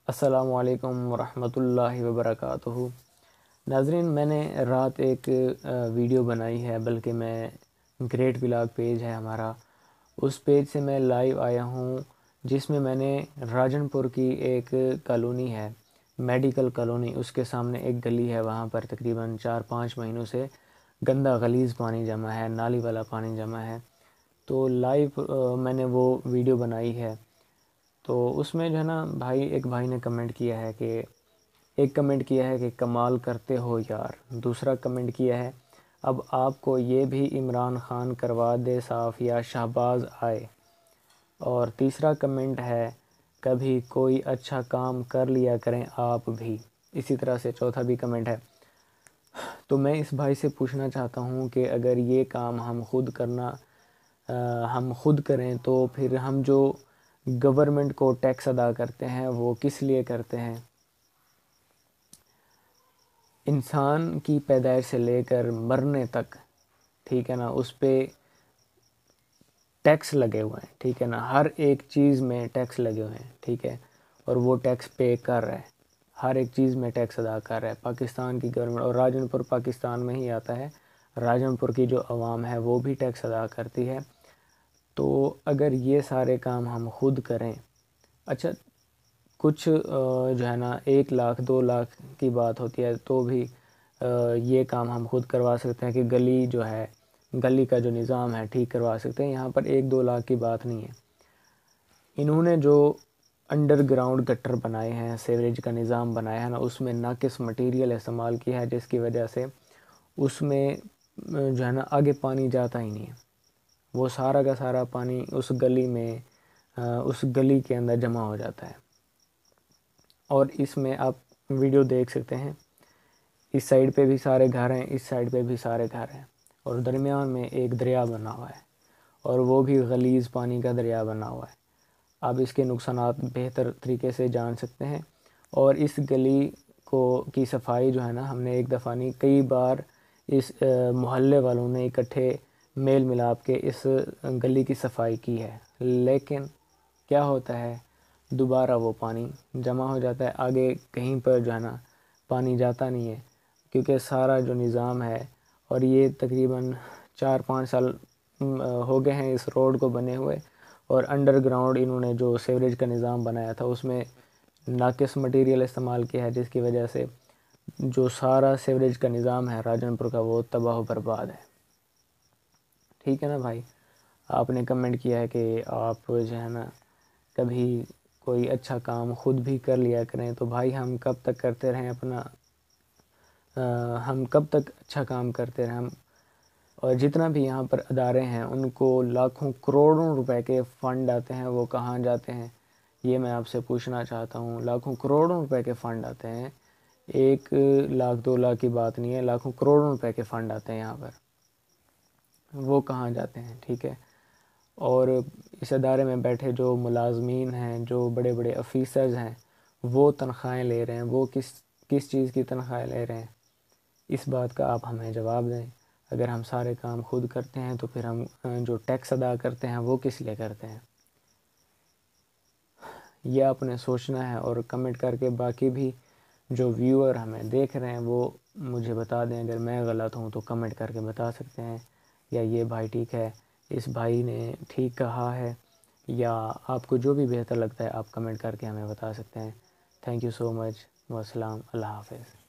السلام علیکم ورحمۃ اللہ وبرکاتہ۔ ناظرین، میں نے رات ایک ویڈیو بنائی ہے، بلکہ میں گریٹ ولاگ پیج ہے ہمارا، اس پیج سے میں لائیو آیا ہوں، جس میں نے راجن پور کی ایک کالونی ہے، میڈیکل کالونی، اس کے سامنے ایک گلی ہے، وہاں پر تقریباً 4-5 مہینوں سے گندا غلیظ پانی جمع ہے، نالی والا پانی جمع ہے۔ تو لائیو میں نے وہ ویڈیو بنائی ہے۔ تو اس میں جو ہے نا ایک بھائی نے کمنٹ کیا ہے کہ کمال کرتے ہو یار۔ دوسرا کمنٹ کیا ہے اب آپ کو یہ بھی عمران خان کروا دے صاف یا شہباز آئے۔ اور تیسرا کمنٹ ہے کبھی کوئی اچھا کام کر لیا کریں آپ بھی۔ اسی طرح سے چوتھا بھی کمنٹ ہے۔ تو میں اس بھائی سے پوچھنا چاہتا ہوں کہ اگر یہ کام ہم خود کریں تو پھر ہم جو گورنمنٹ کو ٹیکس ادا کرتے ہیں وہ کس لیے کرتے ہیں؟ انسان کی پیدائش سے لے کر مرنے تک، ٹھیک ہے نا، اس پہ ٹیکس لگے ہوئے ہیں، ٹھیک ہے نا، ہر ایک چیز میں ٹیکس لگے ہوئے ہیں، ٹھیک ہے، اور وہ ٹیکس پے کر رہے ہیں، ہر ایک چیز میں ٹیکس ادا کر رہا ہے پاکستان کی گورنمنٹ۔ اور راجن پور پاکستان میں ہی آتا ہے، راجن پور کی جو عوام ہے وہ بھی ٹیکس ادا کرتی ہے۔ تو اگر یہ سارے کام ہم خود کریں، اچھا کچھ جو ہے نا 1 لاکھ 2 لاکھ کی بات ہوتی ہے تو بھی یہ کام ہم خود کروا سکتے ہیں کہ گلی کا جو نظام ہے ٹھیک کروا سکتے ہیں۔ یہاں پر 1-2 لاکھ کی بات نہیں ہے۔ انہوں نے جو انڈر گراؤنڈ گٹر بنائے ہیں، سیوریج کا نظام بنایا ہے نا، اس میں ناقص مٹیریل استعمال کیا ہے، جس کی وجہ سے اس میں جو ہے نا آگے پانی جاتا ہی نہیں ہے۔ وہ سارا کا سارا پانی اس گلی کے اندر جمع ہو جاتا ہے۔ اور اس میں آپ ویڈیو دیکھ سکتے ہیں، اس سائیڈ پہ بھی سارے گھر ہیں، اس سائیڈ پہ بھی سارے گھر ہیں، اور درمیان میں ایک دریا بنا ہوا ہے، اور وہ بھی غلیظ پانی کا دریا بنا ہوا ہے۔ آپ اس کے نقصانات بہتر طریقے سے جان سکتے ہیں۔ اور اس گلی کی صفائی جو ہے نا، ہم نے ایک دفعہ نہیں کئی بار اس محلے والوں نے اکٹھے میل ملاپ کے اس گلی کی صفائی کی ہے، لیکن کیا ہوتا ہے، دوبارہ وہ پانی جمع ہو جاتا ہے، آگے کہیں پر جو ہے نا پانی جاتا نہیں ہے، کیونکہ سارا جو نظام ہے، اور یہ تقریباً 4-5 سال ہو گئے ہیں اس روڈ کو بنے ہوئے، اور انڈر گراؤنڈ انہوں نے جو سیوریج کا نظام بنایا تھا اس میں ناقص مٹیریل استعمال کیا ہے، جس کی وجہ سے جو سارا سیوریج کا نظام ہے راجن پور کا وہ تباہ و برباد ہے۔ ٹھیک ہے نا بھائی، آپ نے کمنٹ کیا ہے کہ آپ جو ہے نا کبھی کوئی اچھا کام خود بھی کر لیا کریں۔ تو بھائی ہم کب تک کرتے رہیں ہم کب تک اچھا کام کرتے رہیں؟ اور جتنا بھی یہاں پر ادارے ہیں ان کو لاکھوں کروڑوں روپے کے فنڈ آتے ہیں، وہ کہاں جاتے ہیں یہ میں آپ سے پوچھنا چاہتا ہوں۔ لاکھوں کروڑوں روپے کے فنڈ آتے ہیں، 1 لاکھ 2 لاکھ کی بات نہیں ہے، لاکھوں کروڑوں روپے کے فنڈ آتے ہیں یہاں پر، وہ کہاں جاتے ہیں؟ ٹھیک ہے۔ اور اس ادارے میں بیٹھے جو ملازمین ہیں، جو بڑے بڑے آفیسرز ہیں، وہ تنخواہیں لے رہے ہیں، وہ کس چیز کی تنخواہیں لے رہے ہیں؟ اس بات کا آپ ہمیں جواب دیں۔ اگر ہم سارے کام خود کرتے ہیں تو پھر ہم جو ٹیکس ادا کرتے ہیں وہ کس لیے کرتے ہیں؟ یہ آپ نے سوچنا ہے، اور کمنٹ کر کے باقی بھی جو ویور ہمیں دیکھ رہے ہیں وہ مجھے بتا دیں۔ اگر میں غلط ہوں تو کمنٹ کر کے بتا سکتے ہیں، یا یہ بھائی ٹھیک ہے، اس بھائی نے ٹھیک کہا ہے، یا آپ کو جو بھی بہتر لگتا ہے آپ کمنٹ کر کے ہمیں بتا سکتے ہیں۔ تھینک یو سو مچ، والسلام، اللہ حافظ۔